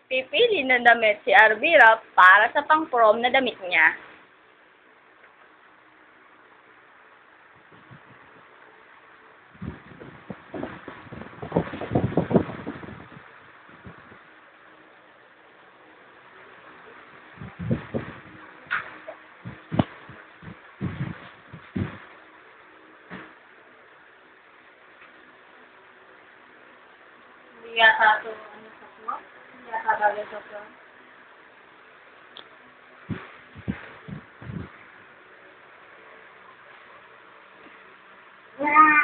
Pipili ng damit si Arvira para sa pang-prom na damit niya. Hindi yata ito, sa prom? Hindi yata bagay sa prom. Yeah.